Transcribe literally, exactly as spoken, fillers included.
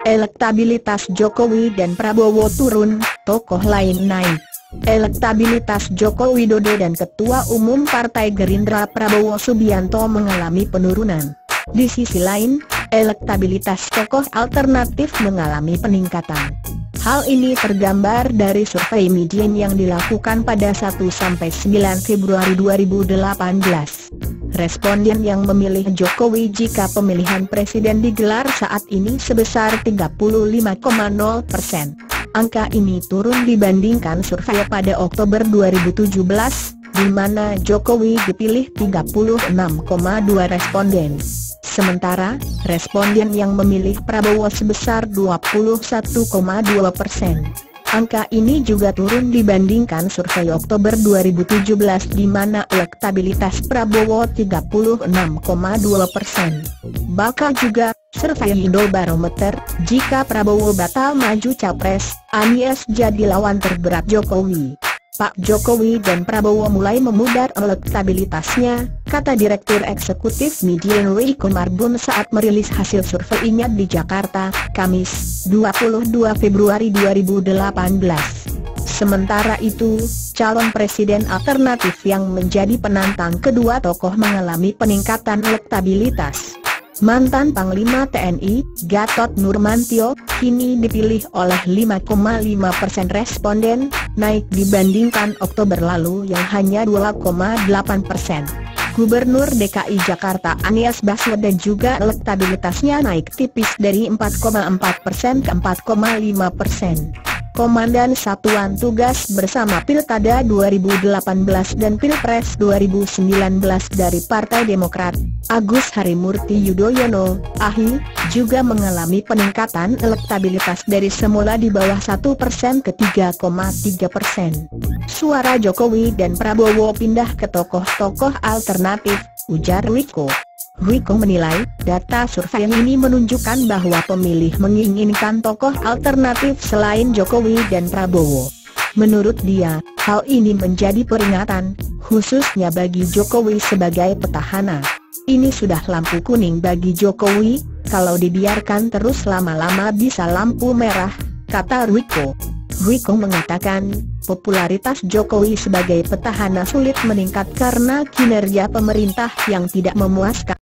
Elektabilitas Jokowi dan Prabowo turun, tokoh lain naik. Elektabilitas Joko Widodo dan Ketua Umum Partai Gerindra Prabowo Subianto mengalami penurunan. Di sisi lain, elektabilitas tokoh alternatif mengalami peningkatan. Hal ini tergambar dari survei Median yang dilakukan pada satu sampai sembilan Februari dua ribu delapan belas. Responden yang memilih Jokowi jika pemilihan presiden digelar saat ini sebesar tiga puluh lima koma nol persen. Angka ini turun dibandingkan survei pada Oktober dua ribu tujuh belas, di mana Jokowi dipilih tiga puluh enam koma dua responden. Sementara, responden yang memilih Prabowo sebesar dua puluh satu koma dua persen. Angka ini juga turun dibandingkan survei Oktober dua ribu tujuh belas di mana elektabilitas Prabowo tiga puluh enam koma dua persen. Bakal juga, survei Indobarometer, jika Prabowo batal maju capres, Anies jadi lawan terberat Jokowi. Pak Jokowi dan Prabowo mulai memudar elektabilitasnya, kata Direktur Eksekutif Median Riko Marbun saat merilis hasil surveinya di Jakarta, Kamis, dua puluh dua Februari dua ribu delapan belas. Sementara itu, calon presiden alternatif yang menjadi penantang kedua tokoh mengalami peningkatan elektabilitas. Mantan Panglima T N I, Gatot Nurmantio, kini dipilih oleh lima koma lima persen responden, naik dibandingkan Oktober lalu yang hanya dua koma delapan persen. Gubernur D K I Jakarta Anies Baswedan juga elektabilitasnya naik tipis dari empat koma empat persen ke empat koma lima persen. Komandan Satuan Tugas Bersama Pilkada dua ribu delapan belas dan Pilpres dua ribu sembilan belas dari Partai Demokrat, Agus Harimurti Yudhoyono, A H I, juga mengalami peningkatan elektabilitas dari semula di bawah satu persen ke tiga koma tiga persen. Suara Jokowi dan Prabowo pindah ke tokoh-tokoh alternatif, ujar Riko. Riko menilai, data survei ini menunjukkan bahwa pemilih menginginkan tokoh alternatif selain Jokowi dan Prabowo. Menurut dia, hal ini menjadi peringatan, khususnya bagi Jokowi sebagai petahana. Ini sudah lampu kuning bagi Jokowi, kalau dibiarkan terus lama-lama bisa lampu merah, kata Riko. Riko mengatakan, popularitas Jokowi sebagai petahana sulit meningkat karena kinerja pemerintah yang tidak memuaskan.